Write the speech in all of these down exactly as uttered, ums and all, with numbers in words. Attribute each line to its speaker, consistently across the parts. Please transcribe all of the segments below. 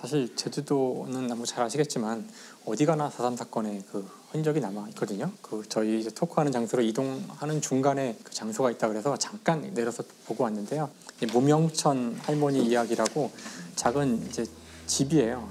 Speaker 1: 사실 제주도는 너무 잘 아시겠지만 어디 가나 사 삼 사건의 그 흔적이 남아 있거든요. 그 저희 이제 토크하는 장소로 이동하는 중간에 그 장소가 있다 그래서 잠깐 내려서 보고 왔는데요. 무명천 할머니 이야기라고 작은 이제 집이에요.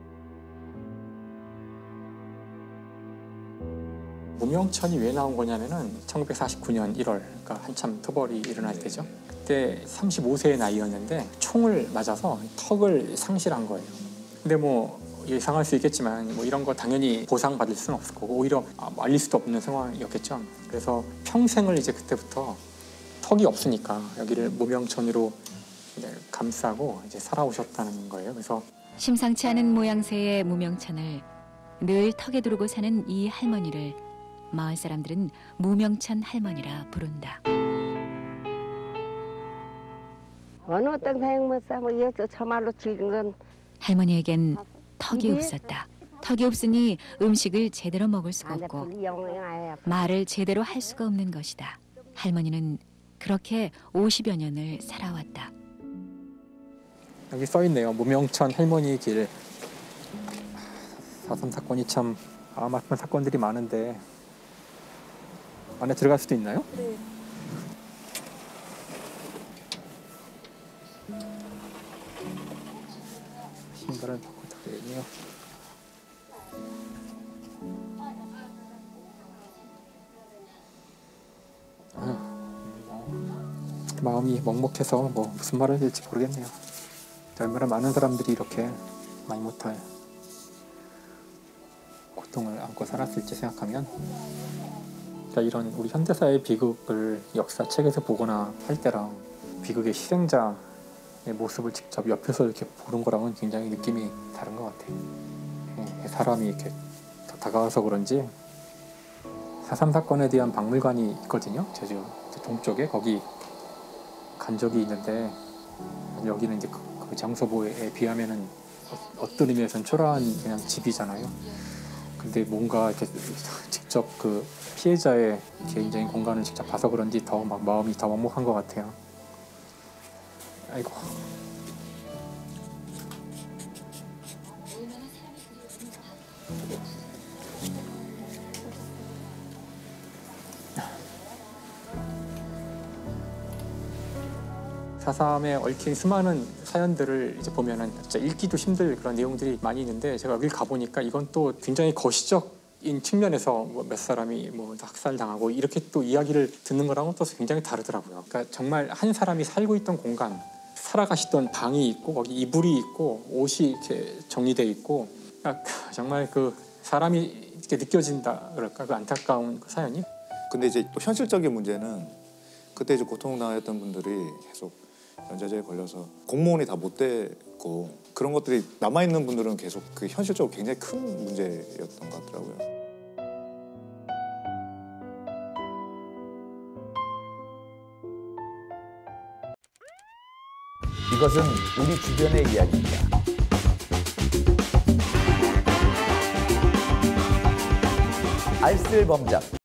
Speaker 1: 무명천이 왜 나온 거냐면은 천구백사십구 년 일월, 그러니까 한참 토벌이 일어날 때죠. 그때 삼십오 세의 나이였는데 총을 맞아서 턱을 상실한 거예요. 근데 뭐 예상할 수 있겠지만 뭐 이런 거 당연히 보상받을 수는 없을 거고 오히려 말릴 수도 없는 상황이었겠죠. 그래서 평생을 이제 그때부터 턱이 없으니까 여기를 무명천으로 이제 감싸고 이제 살아오셨다는 거예요. 그래서
Speaker 2: 심상치 않은 모양새의 무명천을 늘 턱에 두르고 사는 이 할머니를 마을 사람들은 무명천 할머니라 부른다.
Speaker 3: 어느 어떤 생못사 뭐 이어서 저말로 즐긴 건
Speaker 2: 할머니에겐 턱이 없었다. 턱이 없으니 음식을 제대로 먹을 수가
Speaker 3: 안
Speaker 2: 없고
Speaker 3: 돼.
Speaker 2: 말을 제대로 할 수가 없는 것이다. 할머니는 그렇게 오십여 년을 살아왔다.
Speaker 1: 여기 써 있네요. 무명천 할머니 길. 사 삼 사건이 참 마음 아픈 사건들이 많은데 안에 들어갈 수도 있나요?
Speaker 4: 네.
Speaker 1: 신발을 벗고 타야겠네요. 마음이 먹먹해서 뭐 무슨 말을 해야 될지 모르겠네요. 얼마나 많은 사람들이 이렇게 많이 못할 고통을 안고 살았을지 생각하면, 그러니까 이런 우리 현대사의 비극을 역사책에서 보거나 할 때랑 비극의 희생자의 모습을 직접 옆에서 이렇게 보는 거랑은 굉장히 느낌이 다른 것 같아요. 사람이 이렇게 더 다가와서 그런지 사 삼 사건에 대한 박물관이 있거든요. 제주 동쪽에 거기 간 적이 있는데 여기는 이제 그, 그 장소에 비하면은 어떤 의미에서는 초라한 그냥 집이잖아요. 근데 뭔가 이렇게 직접 그 피해자의 개인적인 공간을 직접 봐서 그런지 더 막 마음이 더 먹먹한 것 같아요. 아이고. 사 삼에 얽힌 수많은 사연들을 이제 보면은 진짜 읽기도 힘들 그런 내용들이 많이 있는데, 제가 여기 가보니까 이건 또 굉장히 거시적인 측면에서 뭐 몇 사람이 뭐 학살당하고 이렇게 또 이야기를 듣는 거랑은 또 굉장히 다르더라고요. 그러니까 정말 한 사람이 살고 있던 공간, 살아가시던 방이 있고 거기 이불이 있고 옷이 이렇게 정리돼 있고, 그러니까 정말 그 사람이 이렇게 느껴진다 그럴까, 그 안타까운 그 사연이.
Speaker 5: 근데 이제 또 현실적인 문제는 그때 이제 고통당했던 분들이 계속 연좌제에 걸려서 공무원이 다 못 되고 그런 것들이 남아있는 분들은 계속 그 현실적으로 굉장히 큰 문제였던 것 같더라고요.
Speaker 6: 이것은 우리 주변의 이야기입니다. 알쓸범잡